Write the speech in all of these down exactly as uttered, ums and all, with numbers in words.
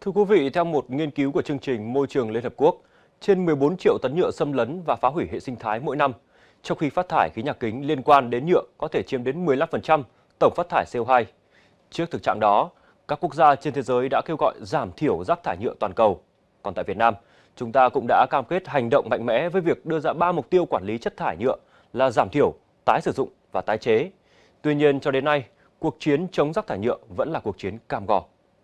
Thưa quý vị, theo một nghiên cứu của chương trình Môi trường Liên Hợp Quốc, trên mười bốn triệu tấn nhựa xâm lấn và phá hủy hệ sinh thái mỗi năm, trong khi phát thải khí nhà kính liên quan đến nhựa có thể chiếm đến mười lăm phần trăm tổng phát thải xê o hai. Trước thực trạng đó, các quốc gia trên thế giới đã kêu gọi giảm thiểu rác thải nhựa toàn cầu. Còn tại Việt Nam, chúng ta cũng đã cam kết hành động mạnh mẽ với việc đưa ra ba mục tiêu quản lý chất thải nhựa là giảm thiểu, tái sử dụng và tái chế. Tuy nhiên, cho đến nay, cuộc chiến chống rác thải nhựa vẫn là cuộc chiến cam go.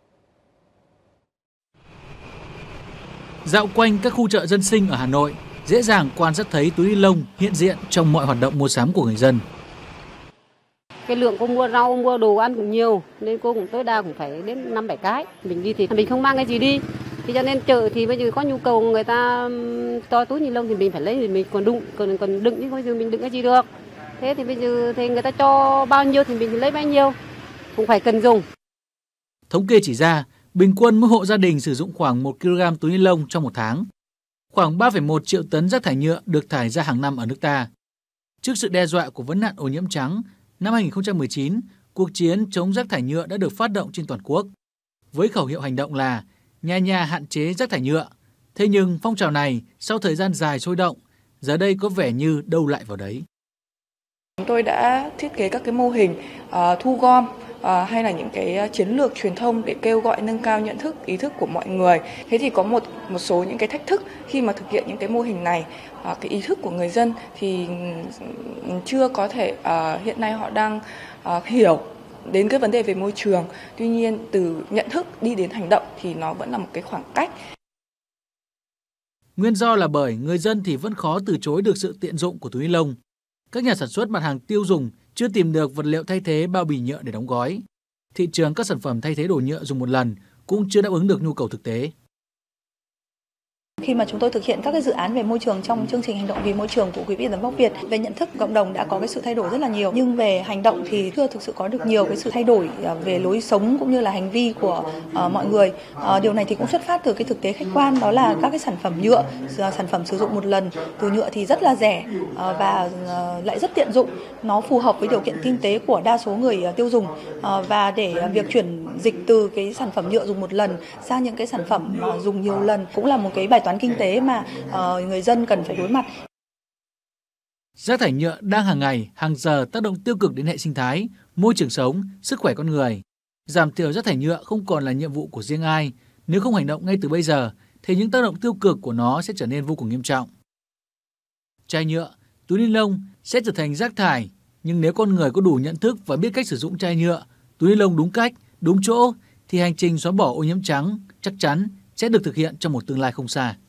Dạo quanh các khu chợ dân sinh ở Hà Nội, dễ dàng quan sát thấy túi ni lông hiện diện trong mọi hoạt động mua sắm của người dân. Cái lượng cô mua rau, mua đồ ăn cũng nhiều, nên cô cũng tối đa cũng phải đến năm bảy cái. Mình đi thì mình không mang cái gì đi. Thì cho nên chợ thì bây giờ có nhu cầu người ta cho túi ni lông thì mình phải lấy, thì mình còn đựng, còn còn đựng chứ bây giờ mình đựng cái gì được. Thế thì bây giờ thì người ta cho bao nhiêu thì mình lấy bấy nhiêu, cũng phải cần dùng. Thống kê chỉ ra, bình quân mỗi hộ gia đình sử dụng khoảng một ki lô gam túi ni lông trong một tháng. Khoảng ba phẩy một triệu tấn rác thải nhựa được thải ra hàng năm ở nước ta. Trước sự đe dọa của vấn nạn ô nhiễm trắng, năm hai nghìn không trăm mười chín, cuộc chiến chống rác thải nhựa đã được phát động trên toàn quốc. Với khẩu hiệu hành động là nhà nhà hạn chế rác thải nhựa. Thế nhưng phong trào này sau thời gian dài sôi động, giờ đây có vẻ như đâu lại vào đấy. Chúng tôi đã thiết kế các cái mô hình uh, thu gom uh, hay là những cái chiến lược truyền thông để kêu gọi nâng cao nhận thức, ý thức của mọi người. Thế thì có một một số những cái thách thức khi mà thực hiện những cái mô hình này. Uh, cái ý thức của người dân thì chưa có thể uh, hiện nay họ đang uh, hiểu đến cái vấn đề về môi trường. Tuy nhiên từ nhận thức đi đến hành động thì nó vẫn là một cái khoảng cách. Nguyên do là bởi người dân thì vẫn khó từ chối được sự tiện dụng của túi ni lông. Các nhà sản xuất mặt hàng tiêu dùng chưa tìm được vật liệu thay thế bao bì nhựa để đóng gói. Thị trường các sản phẩm thay thế đồ nhựa dùng một lần cũng chưa đáp ứng được nhu cầu thực tế. Khi mà chúng tôi thực hiện các cái dự án về môi trường trong chương trình hành động vì môi trường của Quỹ vì tấm vóc Việt, về nhận thức cộng đồng đã có cái sự thay đổi rất là nhiều, nhưng về hành động thì chưa thực sự có được nhiều cái sự thay đổi về lối sống cũng như là hành vi của uh, mọi người. Uh, điều này thì cũng xuất phát từ cái thực tế khách quan, đó là các cái sản phẩm nhựa, sản phẩm sử dụng một lần từ nhựa thì rất là rẻ uh, và uh, lại rất tiện dụng, nó phù hợp với điều kiện kinh tế của đa số người uh, tiêu dùng uh, và để uh, việc chuyển dịch từ cái sản phẩm nhựa dùng một lần sang những cái sản phẩm uh, dùng nhiều lần cũng là một cái bài toán kinh tế mà uh, người dân cần phải đối mặt. Rác thải nhựa đang hàng ngày, hàng giờ tác động tiêu cực đến hệ sinh thái, môi trường sống, sức khỏe con người. Giảm thiểu rác thải nhựa không còn là nhiệm vụ của riêng ai. Nếu không hành động ngay từ bây giờ, thì những tác động tiêu cực của nó sẽ trở nên vô cùng nghiêm trọng. Chai nhựa, túi ni lông sẽ trở thành rác thải, nhưng nếu con người có đủ nhận thức và biết cách sử dụng chai nhựa, túi ni lông đúng cách, đúng chỗ, thì hành trình xóa bỏ ô nhiễm trắng chắc chắn sẽ được thực hiện trong một tương lai không xa.